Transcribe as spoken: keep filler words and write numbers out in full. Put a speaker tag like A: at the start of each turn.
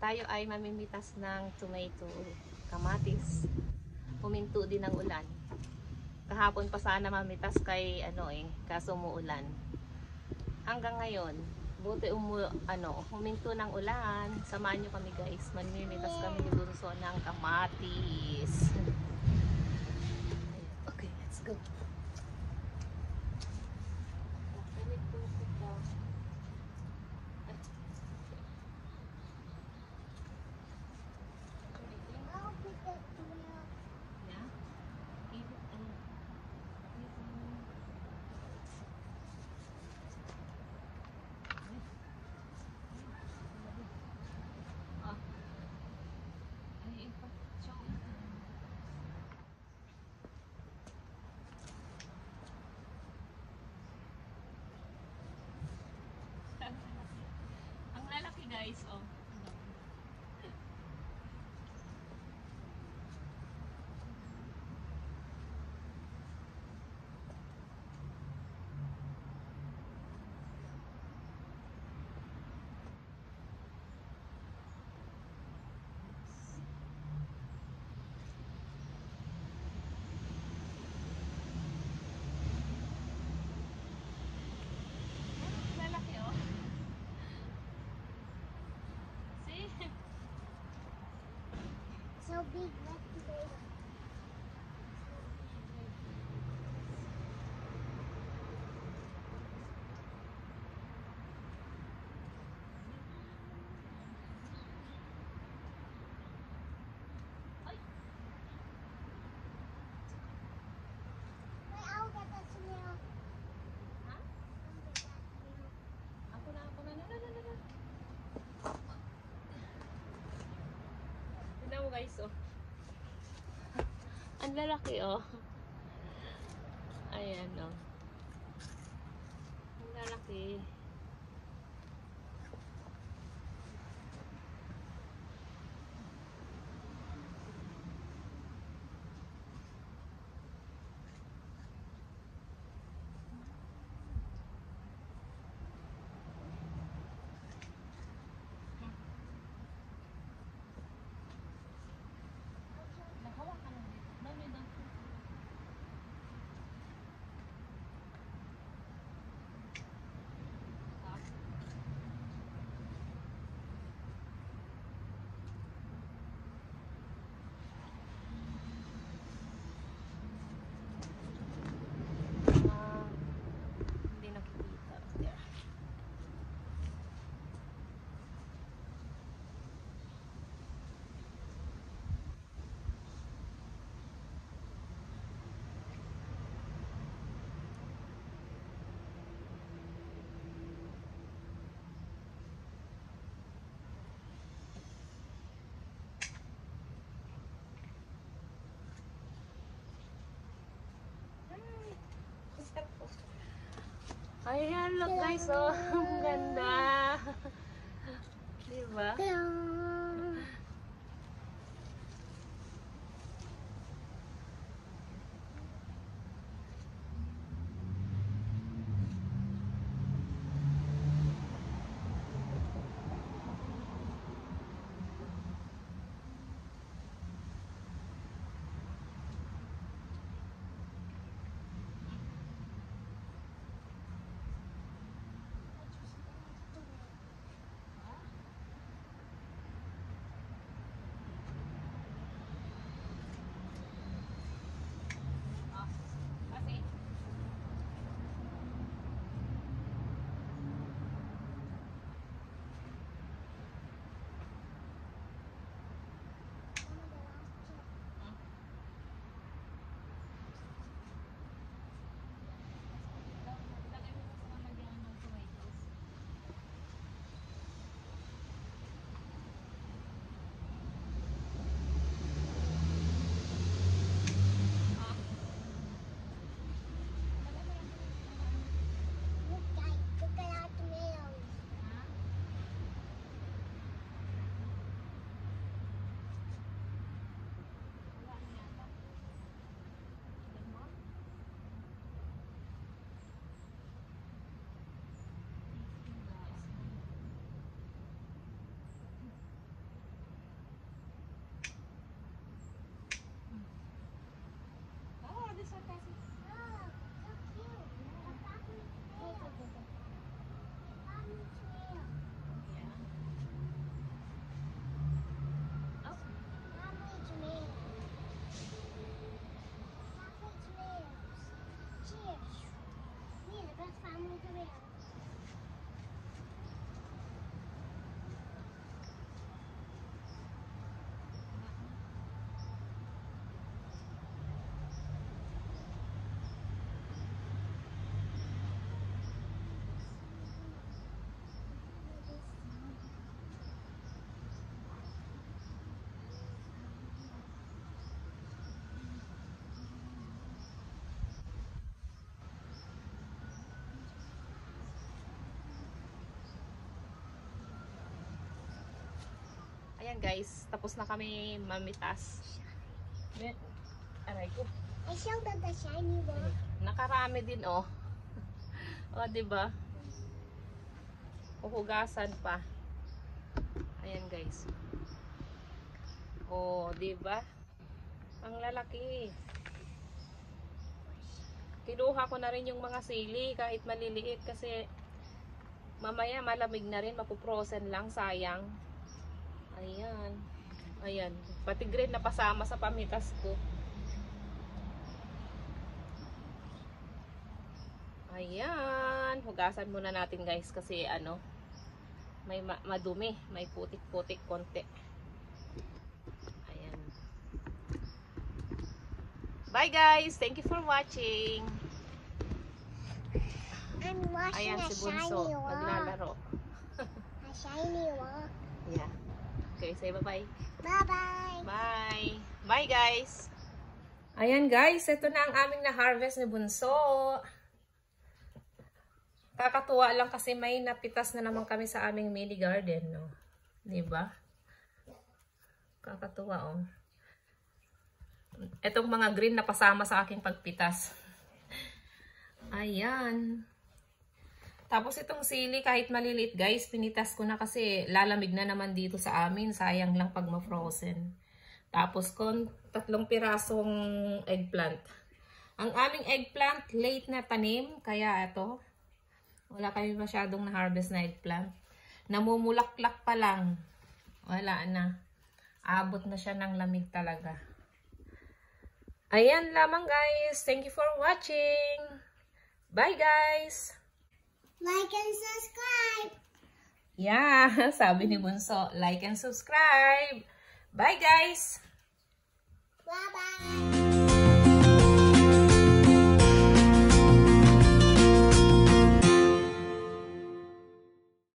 A: Tayo ay mamimitas ng tomato, kamatis. Huminto din ang ulan. Kahapon pa sana mamitas kay ano eh, kaso umuulan. Hanggang ngayon, buti umu ano, huminto ng ulan. Samahan nyo kami guys, mamimitas kami ni Bunso ng kamatis. Okay, let's go. Ang lalaki guys, oh. Lalaki, oh. See?
B: So big, not today. Wait, I'll get that snail.
A: Ha?
B: I'll get that snail.
A: Ako na, ako na, na, na, na, na. Tignan mo guys, oh. Ang lalaki, oh. Ayan, oh. Ang lalaki. Nakawa ka lang dito. Dami daw. Ah, hindi nakikita. There. Ayan, look guys, oh. Ang ganda. Diba?
B: Hello.
A: Ayan guys, tapos na kami mamitas. Aray ko.
B: I showed them the shiny one.
A: Nakarami din oh. O, diba? Uhugasan pa. Ayan guys. O, diba? Ang lalaki. Kinuha ko na rin yung mga sili kahit maliliit kasi mamaya malamig na rin, mapuprosen lang, sayang. Ayan. Ayan. Pati green na pasama sa pamitas ko. Ayan. Hugasan muna natin guys kasi ano, may ma madumi, may putik-putik konti. Ayan. Bye guys. Thank you for watching.
B: I'm washing
A: Ayan
B: a
A: si Bunso,
B: shiny one.
A: naglalaro.
B: A shiny one.
A: Yeah. Okay, say bye-bye.
B: Bye-bye.
A: Bye. Bye guys. Ayan guys, ito na ang aming na-harvest ni Bunso. Kakatuwa lang kasi may napitas na naman kami sa aming mini garden, no. 'Di ba? Kakatuwa oh. Etong mga green na pasama sa aking pagpitas. Ayan. Tapos itong sili, kahit maliliit guys, pinitas ko na kasi lalamig na naman dito sa amin. Sayang lang pag ma-frozen. Tapos kon tatlong pirasong eggplant. Ang aming eggplant, late na tanim. Kaya ito, wala kami masyadong na-harvest na eggplant. Namumulaklak pa lang. Wala na. Abot na siya ng lamig talaga. Ayan lamang guys. Thank you for watching. Bye guys.
B: Like and subscribe.
A: Yeah, sabi ni Bunso, like and subscribe. Bye guys!
B: Bye-bye.